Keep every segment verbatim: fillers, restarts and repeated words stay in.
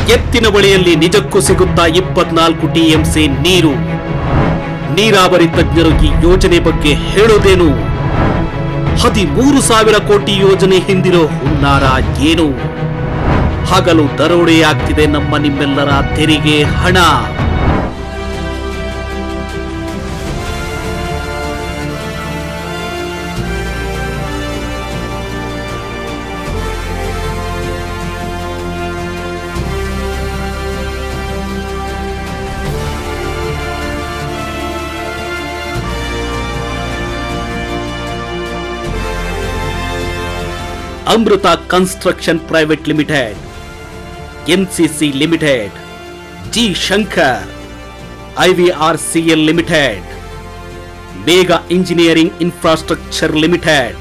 ಎತ್ತಿನ ಬಳಿಯಲ್ಲಿ ನಿಜಕ್ಕೂ ಸಿಗುತ್ತಾ ಇಪ್ಪತ್ನಾಲ್ಕು ಟಿಎಂಸಿ ನೀರು? ನೀರಾವರಿ ತಜ್ಞರು ಈ ಯೋಜನೆ ಬಗ್ಗೆ ಹೇಳೋದೇನು? ಹದಿಮೂರು ಸಾವಿರ ಕೋಟಿ ಯೋಜನೆ ಹಿಂದಿರೋ ಹುನ್ನಾರ ಏನು? ಹಗಲು ದರೋಡೆಯಾಗ್ತಿದೆ ನಮ್ಮ ನಿಮ್ಮೆಲ್ಲರ ತೆರಿಗೆ ಹಣ. Amrutha construction private limited, NCC limited, G Shankar, IVRCL limited, Megha engineering infrastructure limited,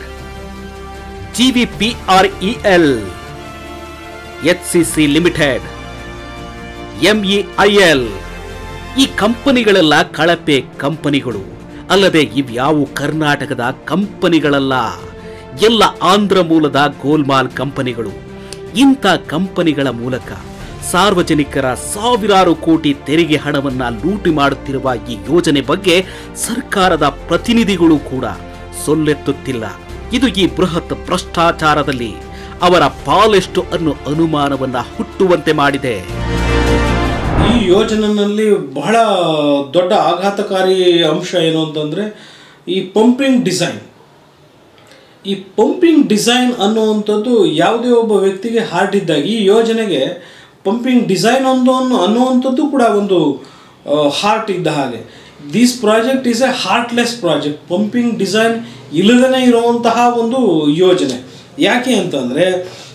GVPREL, HCC limited, MEIL. ಈ ಕಂಪನಿಗಳೆಲ್ಲ ಕಳಪೆ ಕಂಪನಿಗಳು ಅಲ್ಲದೆ ಇವ್ಯಾವು ಕರ್ನಾಟಕದ ಕಂಪನಿಗಳಲ್ಲ, ಎಲ್ಲ ಆಂಧ್ರ ಮೂಲದ ಗೋಲ್ಮಾಲ್ ಕಂಪನಿಗಳು. ಇಂಥ ಕಂಪನಿಗಳ ಮೂಲಕ ಸಾರ್ವಜನಿಕರ ಸಾವಿರಾರು ಕೋಟಿ ತೆರಿಗೆ ಹಣವನ್ನ ಲೂಟಿ ಮಾಡುತ್ತಿರುವ ಈ ಯೋಜನೆ ಬಗ್ಗೆ ಸರ್ಕಾರದ ಪ್ರತಿನಿಧಿಗಳು ಕೂಡ ಸೊಲ್ಲೆತ್ತುತ್ತಿಲ್ಲ. ಇದು ಈ ಬೃಹತ್ ಭ್ರಷ್ಟಾಚಾರದಲ್ಲಿ ಅವರ ಪಾಲೆಷ್ಟು ಅನ್ನೋ ಅನುಮಾನವನ್ನ ಹುಟ್ಟುವಂತೆ ಮಾಡಿದೆ. ಈ ಯೋಜನೆಯಲ್ಲಿ ಬಹಳ ದೊಡ್ಡ ಆಘಾತಕಾರಿ ಅಂಶ ಏನು ಅಂತಂದ್ರೆ ಈ ಪಂಪಿಂಗ್ ಡಿಸೈನ್. ಈ ಪಂಪಿಂಗ್ ಡಿಸೈನ್ ಅನ್ನುವಂಥದ್ದು ಯಾವುದೇ ಒಬ್ಬ ವ್ಯಕ್ತಿಗೆ ಹಾರ್ಟ್ ಇದ್ದಾಗ ಈ ಯೋಜನೆಗೆ ಪಂಪಿಂಗ್ ಡಿಸೈನ್ ಒಂದು ಅನ್ನುವಂಥದ್ದು ಕೂಡ ಒಂದು ಹಾರ್ಟ್ ಇದ್ದ ಹಾಗೆ. This project is a heartless project. Pumping design ಇಲ್ಲದೇ ಇರುವಂತಹ ಒಂದು ಯೋಜನೆ. ಯಾಕೆ ಅಂತಂದರೆ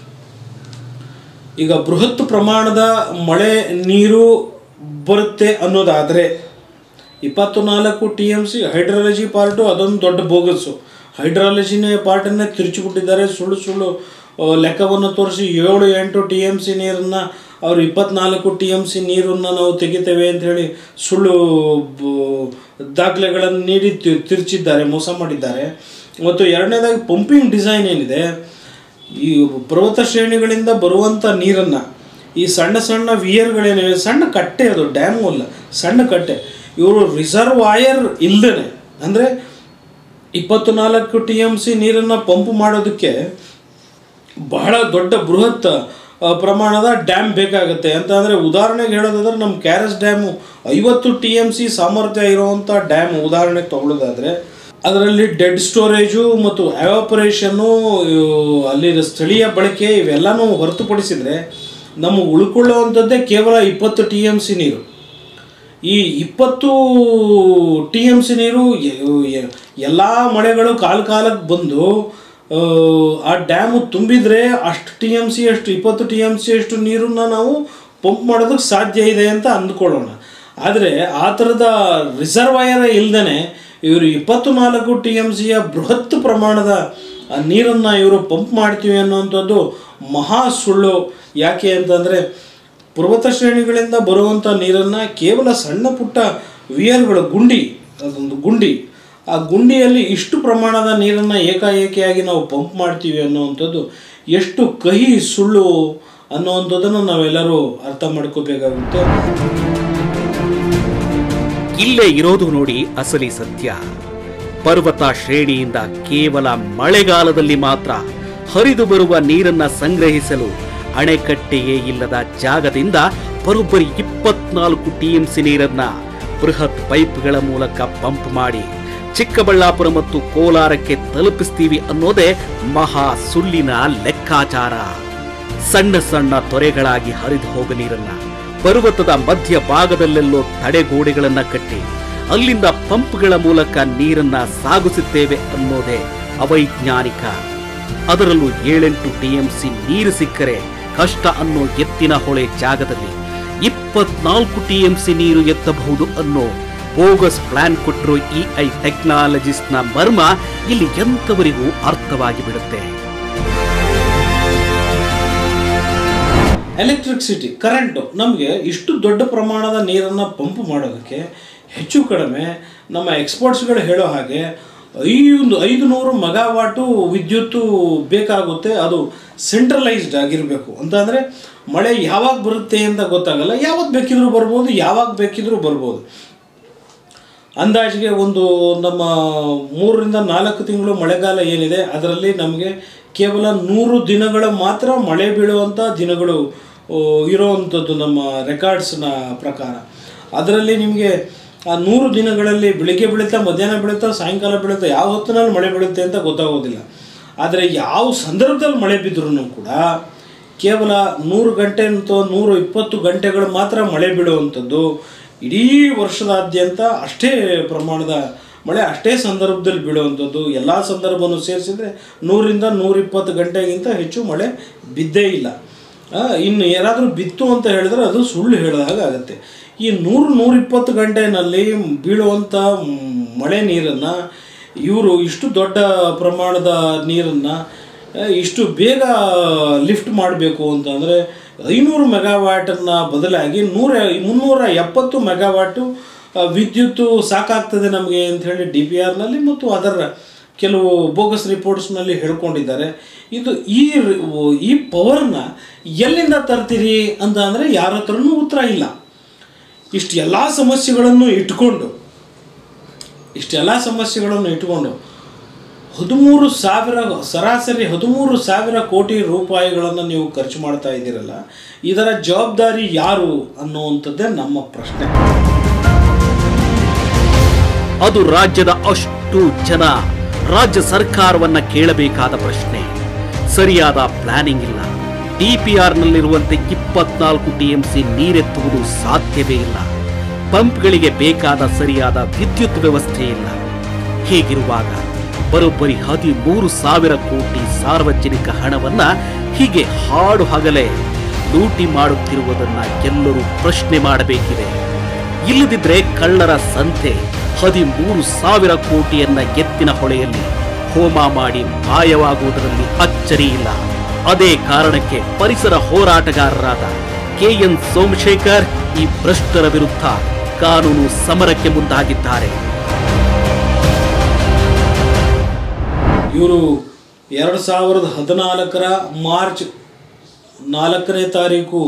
ಈಗ ಬೃಹತ್ ಪ್ರಮಾಣದ ಮಳೆ ನೀರು ಬರುತ್ತೆ ಅನ್ನೋದಾದರೆ ಇಪ್ಪತ್ತು ನಾಲ್ಕು T M C hydrology part ಅದೊಂದು ದೊಡ್ಡ ಬೋಗಸ್ಸು. ಹೈಡ್ರಾಲಜಿನೇ ಪಾರ್ಟನ್ನೇ ತಿರುಚಿಬಿಟ್ಟಿದ್ದಾರೆ. ಸುಳ್ಳು ಸುಳ್ಳು ಲೆಕ್ಕವನ್ನು ತೋರಿಸಿ ಏಳು ಎಂಟು ಟಿ ಎಮ್ ಸಿ ನೀರನ್ನು ಅವರು ಇಪ್ಪತ್ನಾಲ್ಕು ಟಿ ಎಮ್ ಸಿ ನೀರನ್ನು ನಾವು ತೆಗಿತೇವೆ ಅಂಥೇಳಿ ಸುಳ್ಳು ದಾಖಲೆಗಳನ್ನು ನೀಡಿ ತಿರುಚಿದ್ದಾರೆ, ಮೋಸ ಮಾಡಿದ್ದಾರೆ. ಮತ್ತು ಎರಡನೇದಾಗಿ ಪಂಪಿಂಗ್ ಡಿಸೈನ್ ಏನಿದೆ, ಈ ಪರ್ವತ ಶ್ರೇಣಿಗಳಿಂದ ಬರುವಂಥ ನೀರನ್ನು ಈ ಸಣ್ಣ ಸಣ್ಣ ವಿಯರ್ಗಳೇನಿವೆ, ಸಣ್ಣ ಕಟ್ಟೆ, ಅದು ಡ್ಯಾಮು ಅಲ್ಲ, ಸಣ್ಣ ಕಟ್ಟೆ, ಇವರು ರಿಸರ್ವಾಯರ್ ಇಲ್ಲದೇ ಅಂದರೆ ಇಪ್ಪತ್ತು ನಾಲ್ಕು ಟಿ ಎಮ್ ಸಿ ನೀರನ್ನು ಪಂಪ್ ಮಾಡೋದಕ್ಕೆ ಬಹಳ ದೊಡ್ಡ ಬೃಹತ್ ಪ್ರಮಾಣದ ಡ್ಯಾಮ್ ಬೇಕಾಗುತ್ತೆ. ಅಂತ ಅಂದರೆ ಉದಾಹರಣೆಗೆ ಹೇಳೋದಾದ್ರೆ ನಮ್ಮ ಕೆ ಆರ್ ಎಸ್ ಡ್ಯಾಮು ಐವತ್ತು ಟಿ ಎಮ್ ಸಿ ಸಾಮರ್ಥ್ಯ ಇರುವಂಥ ಡ್ಯಾಮ್ ಉದಾಹರಣೆಗೆ ತಗೊಳ್ಳೋದಾದರೆ ಅದರಲ್ಲಿ ಡೆಡ್ ಸ್ಟೋರೇಜು ಮತ್ತು ಎವಾಪರೇಷನ್ನು, ಅಲ್ಲಿ ಸ್ಥಳೀಯ ಬಳಕೆ ಇವೆಲ್ಲನೂ ಹೊರತುಪಡಿಸಿದರೆ ನಮ್ಮ ಉಳ್ಕೊಳ್ಳುವಂಥದ್ದೇ ಕೇವಲ ಇಪ್ಪತ್ತು ಟಿ ಎಮ್ ಸಿ ನೀರು. ಈ ಇಪ್ಪತ್ತು ಟಿ ಎಮ್ ಸಿ ನೀರು ಎಲ್ಲ ಮಳೆಗಳು ಕಾಲ ಕಾಲಕ್ಕೆ ಬಂದು ಆ ಡ್ಯಾಮು ತುಂಬಿದರೆ ಅಷ್ಟು ಟಿ ಎಮ್ ಸಿ ಅಷ್ಟು ಇಪ್ಪತ್ತು ಟಿ ಎಮ್ ಸಿ ಅಷ್ಟು ನೀರನ್ನು ನಾವು ಪಂಪ್ ಮಾಡೋದಕ್ಕೆ ಸಾಧ್ಯ ಇದೆ ಅಂತ ಅಂದ್ಕೊಳ್ಳೋಣ. ಆದರೆ ಆ ಥರದ ರಿಸರ್ವಾಯರ್ ಇಲ್ಲದೇ ಇವರು ಇಪ್ಪತ್ತು ನಾಲ್ಕು ಟಿ ಎಮ್ ಸಿಯ ಬೃಹತ್ ಪ್ರಮಾಣದ ನೀರನ್ನು ಇವರು ಪಂಪ್ ಮಾಡ್ತೀವಿ ಅನ್ನುವಂಥದ್ದು ಮಹಾ ಸುಳ್ಳು. ಯಾಕೆ ಅಂತಂದರೆ ಪರ್ವತ ಶ್ರೇಣಿಗಳಿಂದ ಬರುವಂಥ ನೀರನ್ನು ಕೇವಲ ಸಣ್ಣ ಪುಟ್ಟ ವಿಯರ್ಗಳು, ಗುಂಡಿ, ಅದೊಂದು ಗುಂಡಿ, ಆ ಗುಂಡಿಯಲ್ಲಿ ಇಷ್ಟು ಪ್ರಮಾಣದ ನೀರನ್ನು ಏಕಾಏಕಿಯಾಗಿ ನಾವು ಪಂಪ್ ಮಾಡ್ತೀವಿ ಅನ್ನುವಂಥದ್ದು ಎಷ್ಟು ಕಹಿ ಸುಳ್ಳು ಅನ್ನುವಂಥದ್ದನ್ನು ನಾವೆಲ್ಲರೂ ಅರ್ಥ ಮಾಡ್ಕೋಬೇಕಾಗುತ್ತೆ. ಇಲ್ಲೇ ಇರೋದು ನೋಡಿ ಅಸಲಿ ಸತ್ಯ. ಪರ್ವತ ಶ್ರೇಣಿಯಿಂದ ಕೇವಲ ಮಳೆಗಾಲದಲ್ಲಿ ಮಾತ್ರ ಹರಿದು ಬರುವ ನೀರನ್ನ ಸಂಗ್ರಹಿಸಲು ಅಣೆಕಟ್ಟೆಯೇ ಇಲ್ಲದ ಜಾಗದಿಂದ ಬರೋಬ್ಬರಿ ಇಪ್ಪತ್ನಾಲ್ಕು ಟಿಎಂಸಿ ನೀರನ್ನ ಬೃಹತ್ ಪೈಪ್ಗಳ ಮೂಲಕ ಪಂಪ್ ಮಾಡಿ ಚಿಕ್ಕಬಳ್ಳಾಪುರ ಮತ್ತು ಕೋಲಾರಕ್ಕೆ ತಲುಪಿಸ್ತೀವಿ ಅನ್ನೋದೇ ಮಹಾ ಸುಳ್ಳಿನ ಲೆಕ್ಕಾಚಾರ. ಸಣ್ಣ ಸಣ್ಣ ತೊರೆಗಳಾಗಿ ಹರಿದು ಹೋಗ ನೀರನ್ನ ಪರ್ವತದ ಮಧ್ಯ ಭಾಗದಲ್ಲೆಲ್ಲೋ ತಡೆಗೋಡೆಗಳನ್ನ ಕಟ್ಟಿ ಅಲ್ಲಿಂದ ಪಂಪ್ಗಳ ಮೂಲಕ ನೀರನ್ನ ಸಾಗಿಸುತ್ತೇವೆ ಅನ್ನೋದೇ ಅವೈಜ್ಞಾನಿಕ. ಅದರಲ್ಲೂ ಏಳೆಂಟು ಟಿಎಂಸಿ ನೀರು ಸಿಕ್ಕರೆ ಕಷ್ಟ ಅನ್ನೋ ಎತ್ತಿನ ಹೊಳೆ ಜಾಗದಲ್ಲಿ ಇಪ್ಪತ್ನಾಲ್ಕು ಟಿಎಂಸಿ ನೀರು ಎತ್ತಬಹುದು ಅನ್ನೋ ಬೋಗಸ್ ಪ್ಲಾನ್ ಕೊಟ್ಟರು ಇಐ ಟೆಕ್ನಾಲಜೀಸ್ನ ಮರ್ಮ ಇಲ್ಲಿ ಎಂತವರಿಗೂ ಅರ್ಥವಾಗಿ ಬಿಡುತ್ತೆ. ಎಲೆಕ್ಟ್ರಿಸಿಟಿ, ಕರೆಂಟು, ನಮಗೆ ಇಷ್ಟು ದೊಡ್ಡ ಪ್ರಮಾಣದ ನೀರನ್ನು ಪಂಪ್ ಮಾಡೋದಕ್ಕೆ ಹೆಚ್ಚು ಕಡಿಮೆ ನಮ್ಮ ಎಕ್ಸ್ಪರ್ಟ್ಸ್ಗಳು ಹೇಳೋ ಹಾಗೆ ಐದು ಐದು ನೂರು ಮೆಗಾವಾಟು ವಿದ್ಯುತ್ತು ಬೇಕಾಗುತ್ತೆ. ಅದು ಸೆಂಟ್ರಲೈಸ್ಡ್ ಆಗಿರಬೇಕು ಅಂತಂದರೆ ಮಳೆ ಯಾವಾಗ ಬರುತ್ತೆ ಅಂತ ಗೊತ್ತಾಗಲ್ಲ, ಯಾವಾಗ ಬೇಕಿದ್ರೂ ಬರ್ಬೋದು, ಯಾವಾಗ ಬೇಕಿದ್ರೂ ಬರ್ಬೋದು. ಅಂದಾಜಿಗೆ ಒಂದು ನಮ್ಮ ಮೂರರಿಂದ ನಾಲ್ಕು ತಿಂಗಳು ಮಳೆಗಾಲ ಏನಿದೆ ಅದರಲ್ಲಿ ನಮಗೆ ಕೇವಲ ನೂರು ದಿನಗಳ ಮಾತ್ರ ಮಳೆ ಬೀಳುವಂಥ ದಿನಗಳು ಇರೋವಂಥದ್ದು ನಮ್ಮ ರೆಕಾರ್ಡ್ಸ್ನ ಪ್ರಕಾರ. ಅದರಲ್ಲಿ ನಿಮಗೆ ಆ ನೂರು ದಿನಗಳಲ್ಲಿ ಬೆಳಿಗ್ಗೆ ಬೀಳುತ್ತಾ, ಮಧ್ಯಾಹ್ನ ಬೀಳುತ್ತಾ, ಸಾಯಂಕಾಲ ಬೀಳುತ್ತಾ, ಯಾವ ಹೊತ್ತಿನಲ್ಲಿ ಮಳೆ ಬೀಳುತ್ತೆ ಅಂತ ಗೊತ್ತಾಗೋದಿಲ್ಲ. ಆದರೆ ಯಾವ ಸಂದರ್ಭದಲ್ಲಿ ಮಳೆ ಬಿದ್ದರೂ ಕೂಡ ಕೇವಲ ನೂರು ಗಂಟೆ ಅಥವಾ ನೂರು ಇಪ್ಪತ್ತು ಗಂಟೆಗಳು ಮಾತ್ರ ಮಳೆ ಬೀಳುವಂಥದ್ದು. ಇಡೀ ವರ್ಷದಾದ್ಯಂತ ಅಷ್ಟೇ ಪ್ರಮಾಣದ ಮಳೆ ಅಷ್ಟೇ ಸಂದರ್ಭದಲ್ಲಿ ಬೀಳುವಂಥದ್ದು. ಎಲ್ಲ ಸಂದರ್ಭವನ್ನು ಸೇರಿಸಿದರೆ ನೂರಿಂದ ನೂರಿಪ್ಪತ್ತು ಗಂಟೆಗಿಂತ ಹೆಚ್ಚು ಮಳೆ ಬಿದ್ದೇ ಇಲ್ಲ. ಇನ್ನು ಏನಾದರೂ ಬಿತ್ತು ಅಂತ ಹೇಳಿದ್ರೆ ಅದು ಸುಳ್ಳು ಹೇಳಿದಾಗ ಆಗುತ್ತೆ. ಈ ನೂರು ನೂರಿಪ್ಪತ್ತು ಗಂಟೆಯಲ್ಲಿ ಬೀಳುವಂಥ ಮಳೆ ನೀರನ್ನು ಇವರು ಇಷ್ಟು ದೊಡ್ಡ ಪ್ರಮಾಣದ ನೀರನ್ನು ಇಷ್ಟು ಬೇಗ ಲಿಫ್ಟ್ ಮಾಡಬೇಕು ಅಂತಂದರೆ ಐನೂರು ಮೆಗಾವ್ಯಾಟನ್ನು ಬದಲಾಗಿ ನೂರ ಮುನ್ನೂರ ಎಪ್ಪತ್ತು ಮೆಗಾವ್ಯಾಟು ವಿದ್ಯುತ್ತು ಸಾಕಾಗ್ತದೆ ನಮಗೆ ಅಂಥೇಳಿ ಡಿ ಪಿ ಆರ್ನಲ್ಲಿ ಮತ್ತು ಅದರ ಕೆಲವು ಬೋಗಸ್ ರಿಪೋರ್ಟ್ಸ್ನಲ್ಲಿ ಹೇಳ್ಕೊಂಡಿದ್ದಾರೆ. ಇದು ಈ ಈ ಪವರ್ನ ಎಲ್ಲಿಂದ ತರ್ತೀರಿ ಅಂತ ಅಂದರೆ ಯಾರ ಹತ್ರನೂ ಉತ್ತರ ಇಲ್ಲ. ಇಷ್ಟು ಎಲ್ಲ ಸಮಸ್ಯೆಗಳನ್ನು ಇಟ್ಕೊಂಡು ಇಷ್ಟೆಲ್ಲ ಸಮಸ್ಯೆಗಳನ್ನು ಇಟ್ಕೊಂಡು ಹದಿಮೂರು ಸಾವಿರ ಸರಾಸರಿ ಹದಿಮೂರು ಸಾವಿರ ಕೋಟಿ ರೂಪಾಯಿಗಳನ್ನು ನೀವು ಖರ್ಚು ಮಾಡ್ತಾ ಇದ್ದೀರಲ್ಲ, ಇದರ ಜವಾಬ್ದಾರಿ ಯಾರು ಅನ್ನುವಂಥದ್ದೇ ನಮ್ಮ ಪ್ರಶ್ನೆ. ಅದು ರಾಜ್ಯದ ಅಷ್ಟು ಜನ ರಾಜ್ಯ ಸರ್ಕಾರವನ್ನ ಕೇಳಬೇಕಾದ ಪ್ರಶ್ನೆ. ಸರಿಯಾದ ಪ್ಲಾನಿಂಗ್ ಇಲ್ಲ. ಡಿಪಿಆರ್ನಲ್ಲಿರುವಂತೆ ಇಪ್ಪತ್ನಾಲ್ಕು ಟಿಎಂಸಿ ನೀರೆತ್ತುವುದು ಸಾಧ್ಯವೇ ಇಲ್ಲ. ಪಂಪ್ಗಳಿಗೆ ಬೇಕಾದ ಸರಿಯಾದ ವಿದ್ಯುತ್ ವ್ಯವಸ್ಥೆ ಇಲ್ಲ. ಹೀಗಿರುವಾಗ ಬರೋಬ್ಬರಿ ಹದಿಮೂರು ಸಾವಿರ ಕೋಟಿ ಸಾರ್ವಜನಿಕ ಹಣವನ್ನ ಹೀಗೆ ಹಾಡು ಹಗಲೇ ಲೂಟಿ ಮಾಡುತ್ತಿರುವುದನ್ನ ಎಲ್ಲರೂ ಪ್ರಶ್ನೆ ಮಾಡಬೇಕಿದೆ. ಇಲ್ಲದಿದ್ರೆ ಕಳ್ಳರ ಸಂತೆ ಹದಿಮೂರು ಸಾವಿರ ಕೋಟಿಯನ್ನ ಎತ್ತಿನ ಹೊಳೆಯಲ್ಲಿ ಹೋಮ ಮಾಡಿ ಮಾಯವಾಗುವುದರಲ್ಲಿ ಅಚ್ಚರಿ ಇಲ್ಲ. ಅದೇ ಕಾರಣಕ್ಕೆ ಪರಿಸರ ಹೋರಾಟಗಾರರಾದ ಕೆ ಎನ್ ಸೋಮಶೇಖರ್ ಈ ಭ್ರಷ್ಟರ ವಿರುದ್ಧ ಕಾನೂನು ಸಮರಕ್ಕೆ ಮುಂದಾಗಿದ್ದಾರೆ. ಇವರು ಎರಡು ಸಾವಿರದ ಹದಿನಾಲ್ಕರ ಮಾರ್ಚ್ ನಾಲ್ಕನೇ ತಾರೀಕು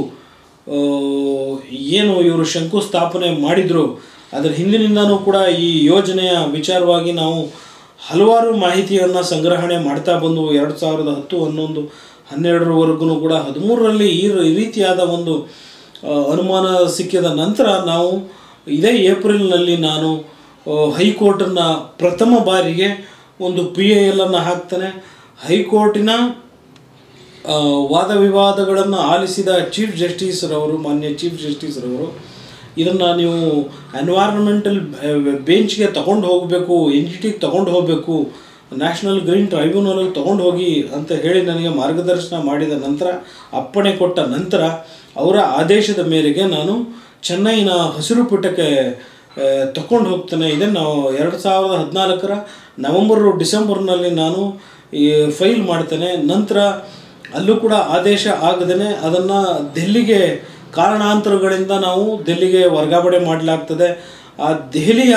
ಏನು ಇವರು ಶಂಕುಸ್ಥಾಪನೆ ಮಾಡಿದ್ರು, ಅದರ ಹಿಂದಿನಿಂದನೂ ಕೂಡ ಈ ಯೋಜನೆಯ ವಿಚಾರವಾಗಿ ನಾವು ಹಲವಾರು ಮಾಹಿತಿಯನ್ನು ಸಂಗ್ರಹಣೆ ಮಾಡ್ತಾ ಬಂದು ಎರಡು ಸಾವಿರದ ಹತ್ತು ಹನ್ನೊಂದು ಹನ್ನೆರಡರವರೆಗೂ ಕೂಡ ಹದಿಮೂರರಲ್ಲಿ ಈ ರೀತಿಯಾದ ಒಂದು ಅನುಮಾನ ಸಿಕ್ಕಿದ ನಂತರ ನಾವು ಇದೇ ಏಪ್ರಿಲ್ನಲ್ಲಿ ನಾನು ಹೈಕೋರ್ಟನ್ನು ಪ್ರಥಮ ಬಾರಿಗೆ ಒಂದು ಪಿ ಎ ಎಲ್ಲನ್ನು ಹಾಕ್ತಾನೆ. ಹೈಕೋರ್ಟಿನ ವಾದ ವಿವಾದಗಳನ್ನು ಆಲಿಸಿದ ಚೀಫ್ ಜಸ್ಟಿಸ್ರವರು, ಮಾನ್ಯ ಚೀಫ್ ಜಸ್ಟಿಸ್ರವರು ಇದನ್ನು ನೀವು ಎನ್ವೈರನ್ಮೆಂಟಲ್ ಬೆಂಚ್ಗೆ ತಗೊಂಡು ಹೋಗಬೇಕು, ಎನ್ ಜಿ ಟಿಗೆ ತಗೊಂಡು ಹೋಗಬೇಕು, ನ್ಯಾಷನಲ್ ಗ್ರೀನ್ ಟ್ರೈಬ್ಯುನಲ್ಗೆ ತೊಗೊಂಡು ಹೋಗಿ ಅಂತ ಹೇಳಿ ನನಗೆ ಮಾರ್ಗದರ್ಶನ ಮಾಡಿದ ನಂತರ, ಅಪ್ಪಣೆ ಕೊಟ್ಟ ನಂತರ ಅವರ ಆದೇಶದ ಮೇರೆಗೆ ನಾನು ಚೆನ್ನೈನ ಹಸಿರು ಪೀಠಕ್ಕೆ ತಗೊಂಡು ಹೋಗ್ತೇನೆ. ಇದನ್ನು ನಾವು ಎರಡು ಸಾವಿರದ ಹದಿನಾಲ್ಕರ ನವೆಂಬರು ಡಿಸೆಂಬರ್ನಲ್ಲಿ ನಾನು ಈ ಫೈಲ್ ಮಾಡ್ತೇನೆ. ನಂತರ ಅಲ್ಲೂ ಕೂಡ ಆದೇಶ ಆಗದೇ ಅದನ್ನು ದೆಹಲಿಗೆ ಕಾರಣಾಂತರಗಳಿಂದ ನಾವು ದೆಹಲಿಗೆ ವರ್ಗಾವಣೆ ಮಾಡಲಾಗ್ತದೆ. ಆ ದೆಹಲಿಯ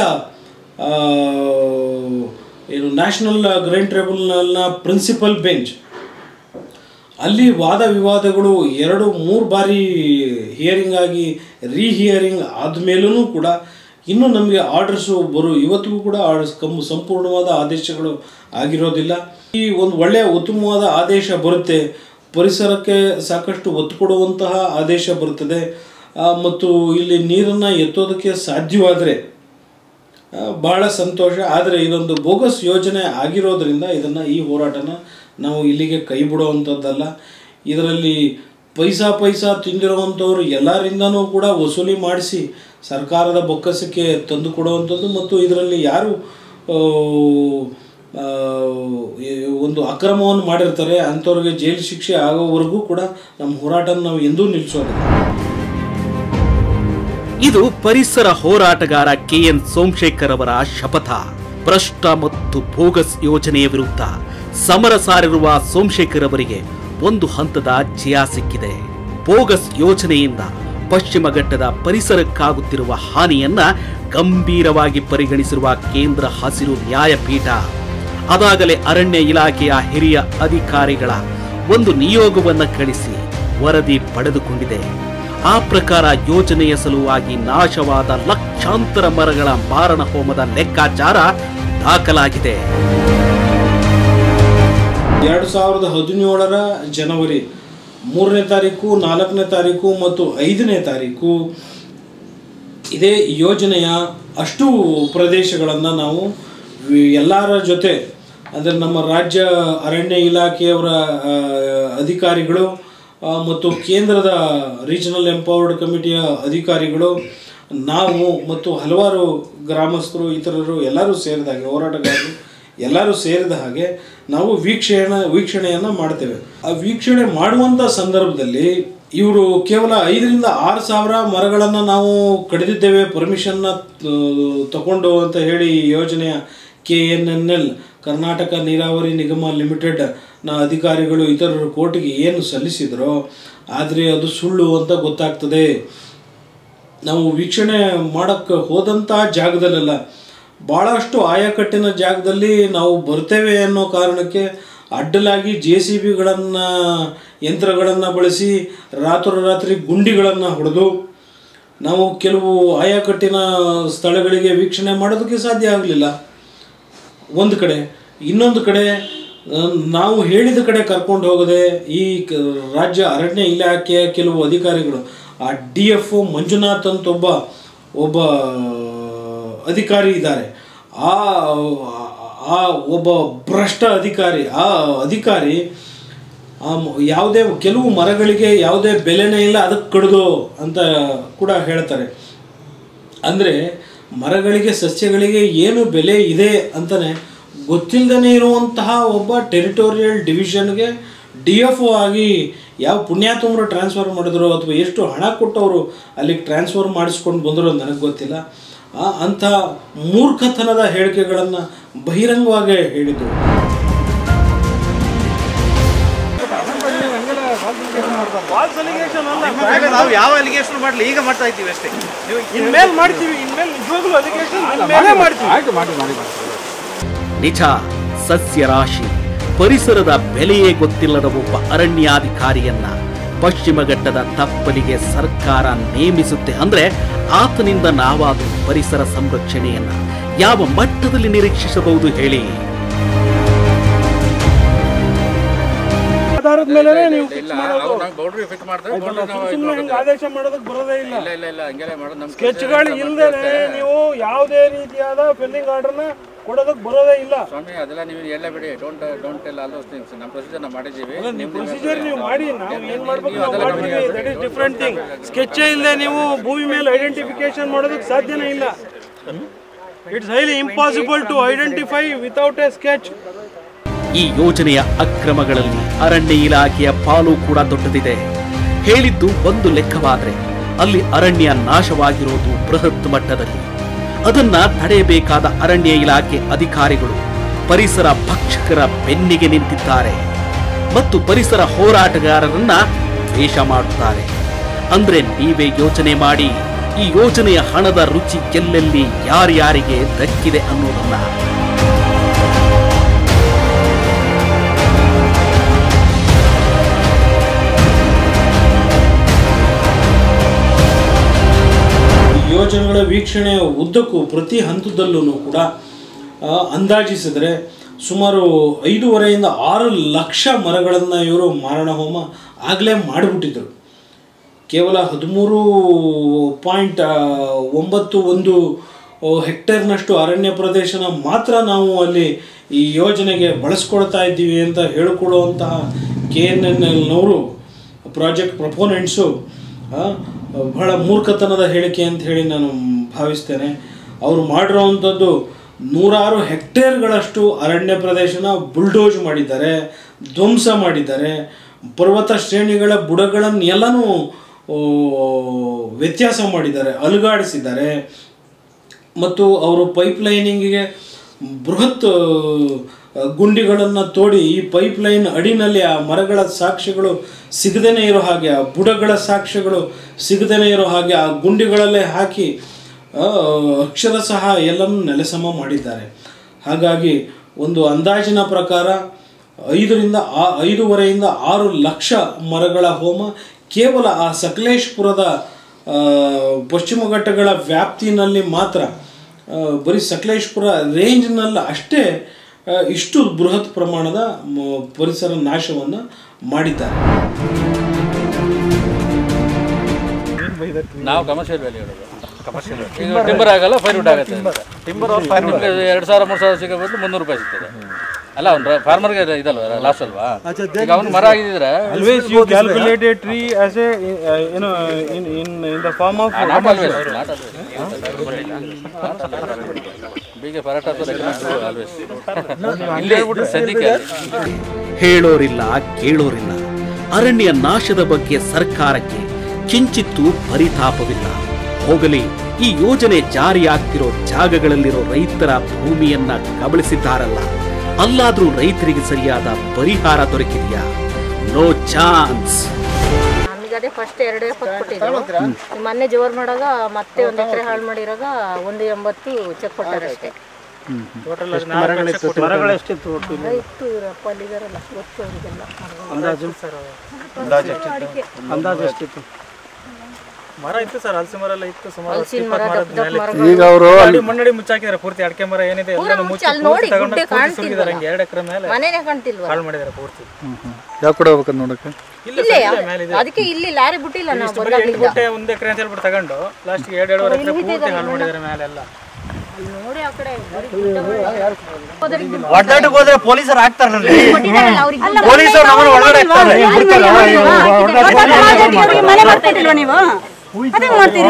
ಏನು ನ್ಯಾಷನಲ್ ಗ್ರೀನ್ ಟ್ರೈಬ್ಯುನಲ್ನ ಪ್ರಿನ್ಸಿಪಲ್ ಬೆಂಚ್ ಅಲ್ಲಿ ವಾದ ವಿವಾದಗಳು ಎರಡು ಮೂರು ಬಾರಿ ಹಿಯರಿಂಗ್ ಆಗಿ ರೀಹಿಯರಿಂಗ್ ಆದಮೇಲೂ ಕೂಡ ಇನ್ನೂ ನಮಗೆ ಆರ್ಡರ್ಸು ಬರು ಇವತ್ತಿಗೂ ಕೂಡ ಆರ್ಡರ್ಸ್ ಕಮ್ಮು ಸಂಪೂರ್ಣವಾದ ಆದೇಶಗಳು ಆಗಿರೋದಿಲ್ಲ. ಈ ಒಂದು ಒಳ್ಳೆಯ ಉತ್ತಮವಾದ ಆದೇಶ ಬರುತ್ತೆ, ಪರಿಸರಕ್ಕೆ ಸಾಕಷ್ಟು ಒತ್ತು ಕೊಡುವಂತಹ ಆದೇಶ ಬರುತ್ತದೆ ಮತ್ತು ಇಲ್ಲಿ ನೀರನ್ನು ಎತ್ತೋದಕ್ಕೆ ಸಾಧ್ಯವಾದರೆ ಬಹಳ ಸಂತೋಷ. ಆದರೆ ಇದೊಂದು ಬೋಗಸ್ ಯೋಜನೆ ಆಗಿರೋದ್ರಿಂದ ಇದನ್ನು ಈ ಹೋರಾಟನ ನಾವು ಇಲ್ಲಿಗೆ ಕೈ ಬಿಡುವಂಥದ್ದಲ್ಲ. ಇದರಲ್ಲಿ ಪೈಸಾ ಪೈಸಾ ತಿಂದಿರುವಂಥವ್ರು ಎಲ್ಲರಿಂದನೂ ಕೂಡ ವಸೂಲಿ ಮಾಡಿಸಿ ಸರ್ಕಾರದ ಬೊಕ್ಕಸಕ್ಕೆ ತಂದು ಕೊಡುವಂಥದ್ದು ಮತ್ತು ಇದರಲ್ಲಿ ಯಾರು ಒಂದು ಅಕ್ರಮವನ್ನು ಮಾಡಿರ್ತಾರೆ ಅಂಥವ್ರಿಗೆ ಜೈಲು ಶಿಕ್ಷೆ ಆಗೋವರೆಗೂ ಕೂಡ ನಮ್ಮ ಹೋರಾಟನ ನಾವು ಎಂದೂ ನಿಲ್ಲಿಸೋದಿಲ್ಲ. ಇದು ಪರಿಸರ ಹೋರಾಟಗಾರ ಕೆ ಎನ್ ಸೋಮಶೇಖರ್ ಅವರ ಶಪಥ. ಭ್ರಷ್ಟ ಮತ್ತು ಬೋಗಸ್ ಯೋಜನೆಯ ವಿರುದ್ಧ ಸಮರ ಸಾರಿರುವ ಸೋಮಶೇಖರ್ ಅವರಿಗೆ ಒಂದು ಹಂತದ ಜಯ ಸಿಕ್ಕಿದೆ. ಬೋಗಸ್ ಯೋಜನೆಯಿಂದ ಪಶ್ಚಿಮ ಘಟ್ಟದ ಪರಿಸರಕ್ಕಾಗುತ್ತಿರುವ ಹಾನಿಯನ್ನ ಗಂಭೀರವಾಗಿ ಪರಿಗಣಿಸಿರುವ ಕೇಂದ್ರ ಹಸಿರು ನ್ಯಾಯಪೀಠ ಅದಾಗಲೇ ಅರಣ್ಯ ಇಲಾಖೆಯ ಹಿರಿಯ ಅಧಿಕಾರಿಗಳ ಒಂದು ನಿಯೋಗವನ್ನು ಕಳಿಸಿ ವರದಿ ಪಡೆದುಕೊಂಡಿದೆ. ಆ ಪ್ರಕಾರ ಯೋಜನೆಯ ಸಲುವಾಗಿ ನಾಶವಾದ ಲಕ್ಷಾಂತರ ಮರಗಳ ಮಾರಣ ಹೋಮದ ಲೆಕ್ಕಾಚಾರ ದಾಖಲಾಗಿದೆ. ಎರಡು ಸಾವಿರದ ಹದಿನೇಳರ ಜನವರಿ ಮೂರನೇ ತಾರೀಕು, ನಾಲ್ಕನೇ ತಾರೀಕು ಮತ್ತು ಐದನೇ ತಾರೀಕು ಇದೇ ಯೋಜನೆಯ ಅಷ್ಟು ಪ್ರದೇಶಗಳನ್ನು ನಾವು ಎಲ್ಲರ ಜೊತೆ, ಅಂದರೆ ನಮ್ಮ ರಾಜ್ಯ ಅರಣ್ಯ ಇಲಾಖೆಯವರ ಅಧಿಕಾರಿಗಳು ಮತ್ತು ಕೇಂದ್ರದ ರೀಜನಲ್ ಎಂಪವರ್ಡ್ ಕಮಿಟಿಯ ಅಧಿಕಾರಿಗಳು, ನಾವು ಮತ್ತು ಹಲವಾರು ಗ್ರಾಮಸ್ಥರು, ಇತರರು ಎಲ್ಲರೂ ಸೇರಿದ ಹಾಗೆ, ಹೋರಾಟಗಾರರು ಎಲ್ಲರೂ ಸೇರಿದ ಹಾಗೆ ನಾವು ವೀಕ್ಷಣೆ ವೀಕ್ಷಣೆಯನ್ನು ಮಾಡ್ತೇವೆ. ಆ ವೀಕ್ಷಣೆ ಮಾಡುವಂಥ ಸಂದರ್ಭದಲ್ಲಿ ಇವರು ಕೇವಲ ಐದರಿಂದ ಆರು ಸಾವಿರ ಮರಗಳನ್ನು ನಾವು ಕಡಿದಿದ್ದೇವೆ ಪರ್ಮಿಷನ್ನ ತಗೊಂಡು ಅಂತ ಹೇಳಿ ಯೋಜನೆಯ K N N L Karnataka ನೀರಾವರಿ ನಿಗಮ ಲಿಮಿಟೆಡ್ ನ ಅಧಿಕಾರಿಗಳು ಇತರರು ಕೋರ್ಟಿಗೆ ಏನು ಸಲ್ಲಿಸಿದರೋ, ಆದರೆ ಅದು ಸುಳ್ಳು ಅಂತ ಗೊತ್ತಾಗ್ತದೆ. ನಾವು ವೀಕ್ಷಣೆ ಮಾಡೋಕ್ಕೆ ಹೋದಂಥ ಜಾಗದಲ್ಲೆಲ್ಲ ಭಾಳಷ್ಟು ಆಯಕಟ್ಟಿನ ಜಾಗದಲ್ಲಿ ನಾವು ಬರ್ತೇವೆ ಅನ್ನೋ ಕಾರಣಕ್ಕೆ ಅಡ್ಡಲಾಗಿ ಜೆ ಸಿ ಬಿಗಳನ್ನು ಯಂತ್ರಗಳನ್ನು ಬಳಸಿ ರಾತ್ರೋರಾತ್ರಿ ಗುಂಡಿಗಳನ್ನು ಹೊಡೆದು ನಾವು ಕೆಲವು ಆಯಕಟ್ಟಿನ ಸ್ಥಳಗಳಿಗೆ ವೀಕ್ಷಣೆ ಮಾಡೋದಕ್ಕೆ ಸಾಧ್ಯ ಆಗಲಿಲ್ಲ. ಒಂದು ಕಡೆ, ಇನ್ನೊಂದು ಕಡೆ ನಾವು ಹೇಳಿದ ಕಡೆ ಕರ್ಕೊಂಡು ಹೋಗದೆ ಈ ರಾಜ್ಯ ಅರಣ್ಯ ಇಲಾಖೆಯ ಕೆಲವು ಅಧಿಕಾರಿಗಳು, ಆ ಡಿ ಎಫ್ ಒ ಮಂಜುನಾಥ್ ಅಂತ ಒಬ್ಬ ಒಬ್ಬ ಅಧಿಕಾರಿ ಇದ್ದಾರೆ. ಆ ಆ ಒಬ್ಬ ಭ್ರಷ್ಟ ಅಧಿಕಾರಿ, ಆ ಅಧಿಕಾರಿ ಯಾವುದೇ ಕೆಲವು ಮರಗಳಿಗೆ ಯಾವುದೇ ಬೆಲೆನೇ ಇಲ್ಲ, ಅದಕ್ಕೆ ಕಡಿದು ಅಂತ ಕೂಡ ಹೇಳ್ತಾರೆ. ಅಂದರೆ ಮರಗಳಿಗೆ, ಸಸ್ಯಗಳಿಗೆ ಏನು ಬೆಲೆ ಇದೆ ಅಂತಲೇ ಗೊತ್ತಿಲ್ಲದೇ ಇರುವಂತಹ ಒಬ್ಬ ಟೆರಿಟೋರಿಯಲ್ ಡಿವಿಷನ್ಗೆ ಡಿ ಎಫ್ ಒ ಆಗಿ ಯಾವ ಪುಣ್ಯಾತ್ಮರು ಟ್ರಾನ್ಸ್ಫರ್ ಮಾಡಿದ್ರು ಅಥವಾ ಎಷ್ಟು ಹಣ ಕೊಟ್ಟು ಅವರು ಅಲ್ಲಿಗೆ ಟ್ರಾನ್ಸ್ಫರ್ ಮಾಡಿಸ್ಕೊಂಡು ಬಂದರು ಅಂತ ನನಗೆ ಗೊತ್ತಿಲ್ಲ. ಅಂಥ ಮೂರ್ಖತನದ ಹೇಳಿಕೆಗಳನ್ನು ಬಹಿರಂಗವಾಗಿ ಹೇಳಿದರು. ನಾವು ಯಾವ ಅಲಿಗೇಷನ್ ಮಾಡಲಿ, ಈಗ ಮಾಡ್ತಾ ಇದ್ದೀವಿ ಅಷ್ಟೇ. ಇನ್ಮೇಲೆ ಮಾಡ್ತೀವಿ, ಇನ್ಮೇಲೆ ನಿಜವಾಗ್ಲೂ ಅಲಿಗೇಷನ್ ಮಾಡ್ತೀವಿ. ನಿಜ, ಸಸ್ಯ ರಾಶಿ, ಪರಿಸರದ ಬೆಲೆಯೇ ಗೊತ್ತಿಲ್ಲದ ಒಬ್ಬ ಅರಣ್ಯಾಧಿಕಾರಿಯನ್ನ ಪಶ್ಚಿಮ ಘಟ್ಟದ ತಪ್ಪಲಿಗೆ ಸರ್ಕಾರ ನೇಮಿಸುತ್ತೆ ಅಂದ್ರೆ ಆತನಿಂದ ನಾವಾದ ಪರಿಸರ ಸಂರಕ್ಷಣೆಯನ್ನ ಯಾವ ಮಟ್ಟದಲ್ಲಿ ನಿರೀಕ್ಷಿಸಬಹುದು ಹೇಳಿ? ಆಧಾರದ ಮೇಲೆ ನೀವು ಆದೇಶ ಮಾಡೋದಕ್ಕೆ ಬರೋದೇ ಇಲ್ಲ. ಸ್ಕೆಚ್ಗಳು ಇಲ್ಲದೆ ನೀವು ಯಾವುದೇ ರೀತಿಯಾದ ಪೆಂಡಿಂಗ್ ಆರ್ಡರ್ನ ಕೊಡೋದಕ್ಕೆ ಬರೋದೇ ಇಲ್ಲ. ಸ್ವಾಮಿ, ಅದೆಲ್ಲ ನೀವು ಎಲ್ಲ ಬಿಡಿ. Don't don't tell all those things. ನಮ್ಮ ಪ್ರೊಸೀಜರ್ ನಾವು ಮಾಡಿದ್ದೀವಿ. ನಿಮ್ಮ ಪ್ರೊಸೀಜರ್ ನೀವು ಮಾಡಿ, ನಾವು ಏನು ಮಾಡಬೇಕು ನಾವು ಮಾಡ್ತೀವಿ. That is different thing. Sketch ಇಲ್ಲದೆ ನೀವು ಭೂಮಿ ಮೇಲೆ ಐಡೆಂಟಿಫಿಕೇಶನ್ ಮಾಡೋದಕ್ಕೆ ಸಾಧ್ಯನೇ ಇಲ್ಲ. It's highly impossible to identify without a sketch. ಈ ಯೋಜನೆಯ ಅಕ್ರಮಗಳಲ್ಲಿ ಅರಣ್ಯ ಇಲಾಖೆಯ ಪಾಲು ಕೂಡ ದೊಡ್ಡದಿದೆ. ಹೇಳಿದ್ದು ಒಂದು ಲೆಕ್ಕವಾದ್ರೆ ಅಲ್ಲಿ ಅರಣ್ಯ ನಾಶವಾಗಿರೋದು ಬೃಹತ್ ಮಟ್ಟದಲ್ಲಿ. ಅದನ್ನ ತಡೆಯಬೇಕಾದ ಅರಣ್ಯ ಇಲಾಖೆ ಅಧಿಕಾರಿಗಳು ಪರಿಸರ ಭಕ್ಷಕರ ಬೆನ್ನಿಗೆ ನಿಂತಿದ್ದಾರೆ ಮತ್ತು ಪರಿಸರ ಹೋರಾಟಗಾರರನ್ನ ದ್ವೇಷ ಮಾಡುತ್ತಾರೆ. ಅಂದ್ರೆ ನೀವೇ ಯೋಚನೆ ಮಾಡಿ, ಈ ಯೋಜನೆಯ ಹಣದ ರುಚಿ ಎಲ್ಲೆಲ್ಲಿ ಯಾರ್ಯಾರಿಗೆ ದಕ್ಕಿದೆ ಅನ್ನೋದನ್ನ. ಯೋಜನೆಗಳ ವೀಕ್ಷಣೆಯ ಉದ್ದಕ್ಕೂ ಪ್ರತಿ ಹಂತದಲ್ಲೂ ಕೂಡ ಅಂದಾಜಿಸಿದರೆ ಸುಮಾರು ಐದೂವರೆಯಿಂದ ಆರು ಲಕ್ಷ ಮರಗಳನ್ನು ಇವರು ಮಾರಣ ಹೋಮ ಆಗಲೇ ಮಾಡಿಬಿಟ್ಟಿದ್ರು. ಕೇವಲ ಹದಿಮೂರು ಪಾಯಿಂಟ್ ಒಂಬತ್ತು ಒಂದು ಹೆಕ್ಟೇರ್ನಷ್ಟು ಅರಣ್ಯ ಪ್ರದೇಶನ ಮಾತ್ರ ನಾವು ಅಲ್ಲಿ ಈ ಯೋಜನೆಗೆ ಬಳಸ್ಕೊಳ್ತಾ ಇದ್ದೀವಿ ಅಂತ ಹೇಳಿಕೊಡುವಂತಹ ಕೆ ಎನ್ ಎನ್ ಎಲ್ನವರು, ಪ್ರಾಜೆಕ್ಟ್ ಪ್ರಪೋನೆಂಟ್ಸು, ಬಹಳ ಮೂರ್ಖತನದ ಹೇಳಿಕೆ ಅಂತ ಹೇಳಿ ನಾನು ಭಾವಿಸ್ತೇನೆ. ಅವರು ಮಾಡಿರೋವಂಥದ್ದು ನೂರಾರು ಹೆಕ್ಟೇರ್ಗಳಷ್ಟು ಅರಣ್ಯ ಪ್ರದೇಶನ ಬುಲ್ಡೋಜ್ ಮಾಡಿದ್ದಾರೆ, ಧ್ವಂಸ ಮಾಡಿದ್ದಾರೆ. ಪರ್ವತ ಶ್ರೇಣಿಗಳ ಬುಡಗಳನ್ನೆಲ್ಲನೂ ವ್ಯತ್ಯಾಸ ಮಾಡಿದ್ದಾರೆ, ಅಲುಗಾಡಿಸಿದ್ದಾರೆ. ಮತ್ತು ಅವರು ಪೈಪ್ಲೈನಿಂಗಿಗೆ ಬೃಹತ್ ಗುಂಡಿಗಳನ್ನು ತೋಡಿ ಈ ಪೈಪ್ಲೈನ್ ಅಡಿನಲ್ಲಿ ಆ ಮರಗಳ ಸಾಕ್ಷ್ಯಗಳು ಸಿಗದೇನೆ ಇರೋ ಹಾಗೆ, ಆ ಬುಡಗಳ ಸಾಕ್ಷ್ಯಗಳು ಸಿಗದೇನೆ ಇರೋ ಹಾಗೆ ಆ ಗುಂಡಿಗಳಲ್ಲೇ ಹಾಕಿ ಅಕ್ಷರಶಃ ಎಲ್ಲನೂ ನೆಲಸಮ ಮಾಡಿದ್ದಾರೆ. ಹಾಗಾಗಿ ಒಂದು ಅಂದಾಜಿನ ಪ್ರಕಾರ ಐದರಿಂದ ಆ ಐದೂವರೆಯಿಂದ ಆರು ಲಕ್ಷ ಮರಗಳ ಹೋಮ ಕೇವಲ ಆ ಸಕಲೇಶ್ಪುರದ ಪಶ್ಚಿಮ ಘಟ್ಟಗಳ ವ್ಯಾಪ್ತಿನಲ್ಲಿ ಮಾತ್ರ, ಬರೀ ಸಕಲೇಶ್ಪುರ ರೇಂಜ್ನಲ್ಲಿ ಅಷ್ಟೇ ಇಷ್ಟು ಬೃಹತ್ ಪ್ರಮಾಣದ ಪರಿಸರ ನಾಶವನ್ನು ಮಾಡಿದ್ದಾರೆ. ನಾವು ಕಮರ್ಷಿಯಲ್ ವ್ಯಾಲಿ ಹೇಳೋದು. ಕಮರ್ಷಿಯಲ್ ಟಿಂಬರ್ ಆಗಲ್ಲ, ಫೈರ್ವುಡ್ ಆಗುತ್ತೆ. ಟಿಂಬರ್ ಎರಡು ಸಾವಿರ ಮೂರು ಸಾವಿರ ಸಿಗೋ ಬದಲು ಮುನ್ನೂರು ರೂಪಾಯಿ ಸಿಗ್ತದೆ. ಅಲ್ಲ ಅವ್ನು ಫಾರ್ಮರ್ಗೆ ಇದಲ್ವ, ಲಾಸ್ ಅಲ್ವಾ? ಈಗ ಅವ್ನು ಮರ ಆಗಿದ್ರೆ always you calculate a tree as a uh, you know in in in the form of not always not always big paratha always ಇಲ್ಲೇ ಸದ್ಯಕ್ಕೆ ಹೇಳೋರಿಲ್ಲ ಕೇಳೋರಿಲ್ಲ. ಅರಣ್ಯ ನಾಶದ ಬಗ್ಗೆ ಸರ್ಕಾರಕ್ಕೆ ಕಿಂಚಿತ್ತೂ ಪರಿತಾಪವಿಲ್ಲ. ಹೋಗಲಿ, ಈ ಯೋಜನೆ ಜಾರಿಯಾಗ್ತಿರೋ ಜಾಗಗಳಲ್ಲಿರೋ ರೈತರ ಭೂಮಿಯನ್ನ ಕಬಳಿಸಿದ್ದಾರಲ್ಲ, ಅಲ್ಲಾದ್ರೂ ರೈತರಿಗೆ ಸರಿಯಾದ ಪರಿಹಾರ ದೊರಕಿದೆಯಾ? No chance. ನಮಗೆ ಅದೇ ಫಸ್ಟ್ ಎರಡು ಎಪ್ಪತ್ತು ಕೊಟ್ಟಿದ್ರು. ಮೊನ್ನೆ ಜೋರ್ ಮಾಡಾಗ ಮತ್ತೆ ಒಂದು ಎಕರೆ ಹಾಳು ಮಾಡಿರಾಗ ಒಂದು ಎಂಬತ್ತು ಚೆಕ್ ಕೊಟ್ಟಾರೆ ಅಷ್ಟೇ. ಇತ್ತು ಇರಪ್ಪ ಅಲ್ಲಿಗಾರಲ್ಲ ಗೊತ್ತು ಅವರಿಗೆಲ್ಲ. ಅಂದಾಜು ಎಷ್ಟಿತ್ತು? ಮರ ಇತ್ತು ಸರ್, ಹಲಸಿನ ಮರ ಎಲ್ಲ ಇತ್ತು ಸುಮಾರು. ಈಗ ಅವರು ಮಣ್ಣಡಿ ಮುಚ್ಚಾಕಿದ್ದಾರೆ ಪೂರ್ತಿ. ಅಡಿಕೆ ಮರ ಏನಿದೆ ಎಲ್ಲ ಮುಚ್ಚಿ ಸುರಿದಿದ್ದಾರೆ. ಹಂಗೆ ಎರಡು ಎಕರೆ ಮೇಲೆ ಮನೆನೇ ಕಾಣ್ತಿಲ್ವಾ, ಹಾಳು ಮಾಡಿದ್ದಾರೆ ಪೂರ್ತಿ. ಯಾವ ಕಡೆ ಹೋಗ್ಬೇಕು ನೋಡಕ್ಕೆ? ಇಲ್ಲೇ ಅದಕ್ಕೆ ಇಲ್ಲಿ ಲಾರಿ ಬಿಟ್ಟಿಲ್ಲ ನಾವು ಬುಟ್ಟೆ ಒಂದು ಎಕರೆ ಅಂತ ಹೇಳ್ಬಿಟ್ಟು ತಗೊಂಡು ಲಾಸ್ಟ್ಗೆ ಎರಡು ಎರಡೂವರೆ ಎಕರೆ ಪೂರ್ತಿ ಹಾಳು ಮಾಡಿದ್ದಾರೆ ಮೇಲೆಲ್ಲ. ನೋಡಿ ಆ ಕಡೆ ಒಡ್ಡಾಟಕ್ಕೆ ಹೋದ್ರೆ ಪೊಲೀಸರು ಆಗ್ತಾರಲ್ಲ, ಪೊಲೀಸರು ನಮ್ಮನ್ನು ಒಳಗಡೆ ಮನೆ ಮಾಡ್ತಿಲ್ವಾ ನೀವು? ಅದೇ ಮಾಡ್ತೀರಿ.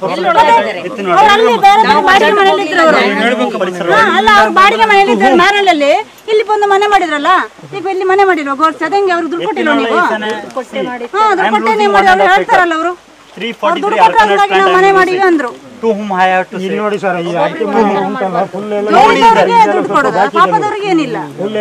ಬಾಡಿಗೆ ಮನೇಲಿ ಇದ್ರು ಅಲ್ಲ, ಅವ್ರು ಬಾಡಿಗೆ ಮನೇಲಿ ಇದ್ರು ಮ್ಯಾರಲಲ್ಲಿ. ಇಲ್ಲಿ ಬಂದು ಮನೆ ಮಾಡಿದ್ರಲ್ಲ, ಈಗ ಇಲ್ಲಿ ಮನೆ ಮಾಡಿಲ್ವ ಗೋರ್ಸ್? ಅದಂಗೆ ಅವ್ರಿಗೆ ದುಡ್ಡು ಕೊಟ್ಟಿಲ್ವ ನೀವು? ಹಾ ದುಡ್ಡು ಕೊಟ್ಟೆ ನೀವು ಮಾಡಿ ಅವ್ರು ಹೇಳ್ತಾರಲ್ಲ ಅವರು. ದುಡ್ಡು ಕೊಟ್ಟರೆ ನಾವು ಮನೆ ಮಾಡಿವಿ ಅಂದ್ರು. ನೋಡಿ ಸರ್, ದುಡ್ಡು ಕೊಡೋದು ಪಾಪದವ್ರಿಗೆ ಏನಿಲ್ಲ.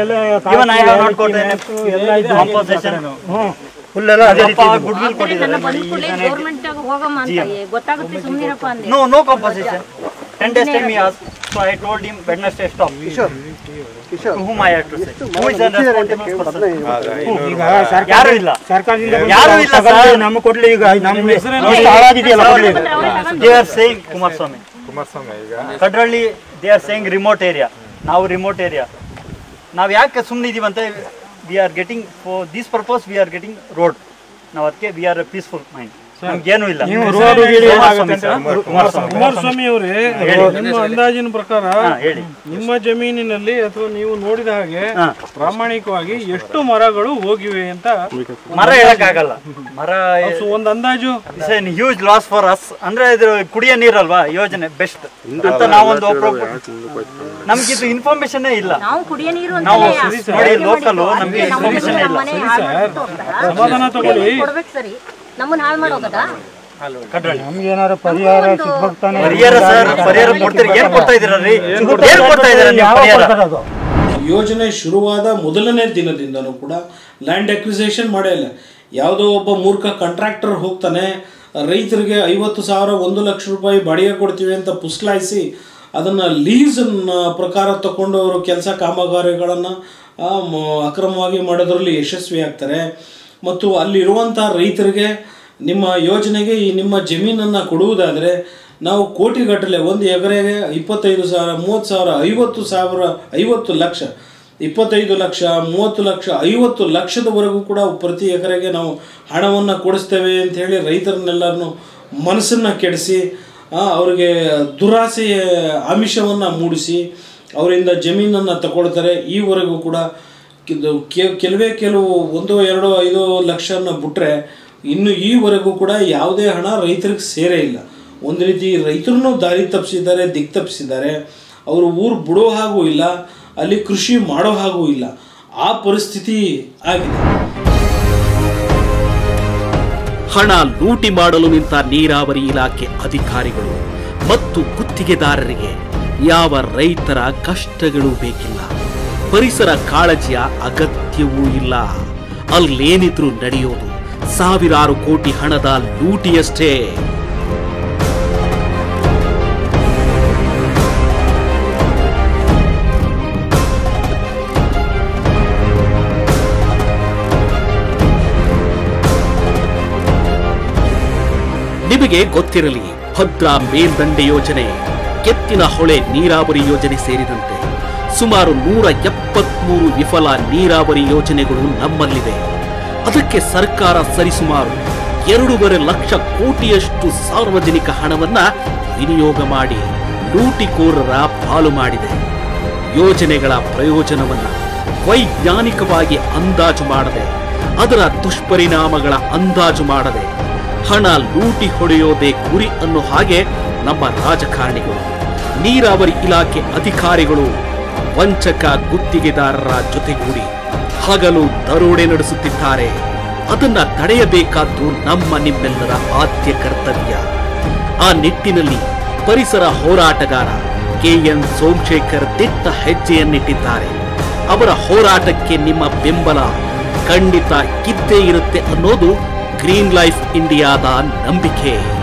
ಗೊತ್ತಾಗುತ್ತೆ ಸುಮ್ಮನಿರಪ್ಪ ಅಂದೆ. No, no compensation. ten days time he asked, so I told him Wednesday stop. Sure. Sure. To whom I had to say. Who is the responsible person? ಈಗ ಯಾರು ಇಲ್ಲ, ಸರ್ಕಾರದಿಂದ ಯಾರು ಇಲ್ಲ ಸರ್. ನಮ್ಮ ಕೊಡ್ಲಿ ಈಗ ನಮ್ಮ ಹೆಸರಲ್ಲಿ ಹಾಳಾಗಿದೆಯಲ್ಲ ಕೊಡ್ಲಿ. They are saying Kumaraswamy Kumaraswamy ಈಗ Kadralli they are saying remote area. ನಾವು ರಿಮೋಟ್ ಏರಿಯಾ. ನಾವು ಯಾಕೆ ಸುಮ್ಮನೆ ಇದೀವಿ ಅಂತ, we are getting for this purpose we are getting road. ನಾವು ಅದಕ್ಕೆ we are a peaceful mind. ನಮ್ಗೇನು ಇಲ್ಲ. ಕುಮಾರಸ್ವಾಮಿ ಅವರೇ, ನಿಮ್ಮ ಅಂದಾಜಿನ ಪ್ರಕಾರ ನಿಮ್ಮ ಜಮೀನಿನಲ್ಲಿ ಅಥವಾ ನೀವು ನೋಡಿದ ಹಾಗೆ ಪ್ರಾಮಾಣಿಕವಾಗಿ ಎಷ್ಟು ಮರಗಳು ಹೋಗಿವೆ ಅಂತ ಮರ ಹೇಳಕ್ಕಾಗಲ್ಲ. ಮರ ಒಂದು ಅಂದಾಜು ಹ್ಯೂಜ್ ಲಾಸ್ ಫಾರ್ ಅಸ್. ಅಂದ್ರೆ ಇದು ಕುಡಿಯೋ ನೀರಲ್ವಾ ಯೋಜನೆ ಬೆಸ್ಟ್ ಅಂತ ನಾವೊಂದು ನಮ್ಗಿದು ಇನ್ಫಾರ್ಮೇಶನ್ ಇಲ್ಲ. ನಾವು ನೋಡಿ ಲೋಕಲ್ ನಮ್ಗೆ ಇನ್ಫಾರ್ಮೇಶನ್ ಇಲ್ಲ. ಸಮಾಧಾನ ತಗೊಳ್ಳಿ. ನಮ್ಮನ್ನ ಹಾಳು ಮಾಡೋದಾ? ನಮ್ಗೇನಾದ್ರು ಪರಿಹಾರ ಸಿಗ್ತಾನೆ? ಪರಿಹಾರ ಸರ್, ಪರಿಹಾರ ಕೊಡ್ತೀರಿ. ಏನ್ ಕೊಡ್ತಾ ಇದೀರಿ? ಏನ್ ಕೊಡ್ತಾ ಇದೀರ? ಯೋಜನೆ ಶುರುವಾದ ಮೊದಲನೇ ದಿನದಿಂದನೂ ಕೂಡ ಲ್ಯಾಂಡ್ ಅಕ್ವಿಸೇಷನ್ ಮಾಡೇ ಇಲ್ಲ. ಯಾವುದೋ ಒಬ್ಬ ಮೂರ್ಖ ಕಾಂಟ್ರಾಕ್ಟರ್ ಹೋಗ್ತಾನೆ, ರೈತರಿಗೆ ಐವತ್ತು ಸಾವಿರ ಒಂದು ಲಕ್ಷ ರೂಪಾಯಿ ಬಾಡಿಗೆ ಕೊಡ್ತೀವಿ ಅಂತ ಪುಸ್ಲಾಯಿಸಿ ಅದನ್ನು ಲೀಸ್ ಪ್ರಕಾರ ತಗೊಂಡು ಅವರು ಕೆಲಸ ಕಾಮಗಾರಿಗಳನ್ನು ಅಕ್ರಮವಾಗಿ ಮಾಡೋದ್ರಲ್ಲಿ ಯಶಸ್ವಿ ಆಗ್ತಾರೆ. ಮತ್ತು ಅಲ್ಲಿರುವಂಥ ರೈತರಿಗೆ ನಿಮ್ಮ ಯೋಜನೆಗೆ ಈ ನಿಮ್ಮ ಜಮೀನನ್ನು ಕೊಡುವುದಾದರೆ ನಾವು ಕೋಟಿಗಟ್ಟಲೆ, ಒಂದು ಎಕರೆಗೆ ಇಪ್ಪತ್ತೈದು ಸಾವಿರ ಮೂವತ್ತು ಸಾವಿರ ಐವತ್ತು ಸಾವಿರ ಐವತ್ತು ಲಕ್ಷ ಇಪ್ಪತ್ತೈದು ಲಕ್ಷ ಮೂವತ್ತು ಲಕ್ಷ ಐವತ್ತು ಲಕ್ಷದವರೆಗೂ ಕೂಡ ಪ್ರತಿ ಎಕರೆಗೆ ನಾವು ಹಣವನ್ನು ಕೊಡಿಸ್ತೇವೆ ಅಂಥೇಳಿ ರೈತರನ್ನೆಲ್ಲರನ್ನು ಮನಸ್ಸನ್ನು ಕೆಡಿಸಿ ಅವರಿಗೆ ದುರಾಸೆಯ ಆಮಿಷವನ್ನು ಮೂಡಿಸಿ ಅವರಿಂದ ಜಮೀನನ್ನು ತಗೊಳ್ತಾರೆ. ಈವರೆಗೂ ಕೂಡ ಕೆಲವೇ ಕೆಲವು ಒಂದು ಎರಡು ಐದು ಲಕ್ಷನ ಬಿಟ್ಟರೆ ಇನ್ನು ಈವರೆಗೂ ಕೂಡ ಯಾವುದೇ ಹಣ ರೈತರಿಗೆ ಸೇರೇ ಇಲ್ಲ. ಒಂದು ರೀತಿ ರೈತರನ್ನು ದಾರಿ ತಪ್ಪಿಸಿದ್ದಾರೆ, ದಿಕ್ ತಪ್ಪಿಸಿದ್ದಾರೆ. ಅವರು ಊರು ಬಿಡೋ ಹಾಗೂ ಇಲ್ಲ, ಅಲ್ಲಿ ಕೃಷಿ ಮಾಡೋ ಹಾಗೂ ಇಲ್ಲ. ಆ ಪರಿಸ್ಥಿತಿ ಆಗಿದೆ. ಹಣ ಲೂಟಿ ಮಾಡಲು ನಿಂತ ನೀರಾವರಿ ಇಲಾಖೆ ಅಧಿಕಾರಿಗಳು ಮತ್ತು ಗುತ್ತಿಗೆದಾರರಿಗೆ ಯಾವ ರೈತರ ಕಷ್ಟಗಳು ಬೇಕಿಲ್ಲ, ಪರಿಸರ ಕಾಳಜಿಯ ಅಗತ್ಯವೂ ಇಲ್ಲ. ಅಲ್ಲೇನಿದ್ರೂ ನಡೆಯೋದು ಸಾವಿರಾರು ಕೋಟಿ ಹಣದ ಲೂಟಿಯಷ್ಟೇ. ನಿಮಗೆ ಗೊತ್ತಿರಲಿ, ಭದ್ರಾ ಮೇಲ್ದಂಡೆ ಯೋಜನೆ, ಕೆತ್ತಿನ ಹೊಳೆ ನೀರಾವರಿ ಯೋಜನೆ ಸೇರಿದಂತೆ ಸುಮಾರು ನೂರ ಎಪ್ಪತ್ಮೂರು ವಿಫಲ ನೀರಾವರಿ ಯೋಜನೆಗಳು ನಮ್ಮಲ್ಲಿವೆ. ಅದಕ್ಕೆ ಸರ್ಕಾರ ಸರಿಸುಮಾರು ಎರಡೂವರೆ ಲಕ್ಷ ಕೋಟಿಯಷ್ಟು ಸಾರ್ವಜನಿಕ ಹಣವನ್ನ ವಿನಿಯೋಗ ಮಾಡಿ ಲೂಟಿಕೋರರ ಪಾಲು ಮಾಡಿದೆ. ಯೋಜನೆಗಳ ಪ್ರಯೋಜನವನ್ನ ವೈಜ್ಞಾನಿಕವಾಗಿ ಅಂದಾಜು ಮಾಡದೆ, ಅದರ ದುಷ್ಪರಿಣಾಮಗಳ ಅಂದಾಜು ಮಾಡದೆ ಹಣ ಲೂಟಿ ಹೊಡೆಯೋದೇ ಗುರಿ ಅನ್ನೋ ಹಾಗೆ ನಮ್ಮ ರಾಜಕಾರಣಿಗಳು, ನೀರಾವರಿ ಇಲಾಖೆ ಅಧಿಕಾರಿಗಳು ವಂಚಕ ಗುತ್ತಿಗೆದಾರರ ಜೊತೆಗೂಡಿ ಹಗಲು ದರೋಡೆ ನಡೆಸುತ್ತಿದ್ದಾರೆ. ಅದನ್ನ ತಡೆಯಬೇಕಾದ್ದು ನಮ್ಮ ನಿಮ್ಮೆಲ್ಲರ ಆದ್ಯ ಕರ್ತವ್ಯ. ಆ ನಿಟ್ಟಿನಲ್ಲಿ ಪರಿಸರ ಹೋರಾಟಗಾರ ಕೆ ಎನ್ ಸೋಮಶೇಖರ್ ದಿಟ್ಟ ಹೆಜ್ಜೆಯನ್ನಿಟ್ಟಿದ್ದಾರೆ. ಅವರ ಹೋರಾಟಕ್ಕೆ ನಿಮ್ಮ ಬೆಂಬಲ ಖಂಡಿತ ಇದ್ದೇ ಇರುತ್ತೆ ಅನ್ನೋದು ಗ್ರೀನ್ ಲೈಫ್ ಇಂಡಿಯಾದ ನಂಬಿಕೆ.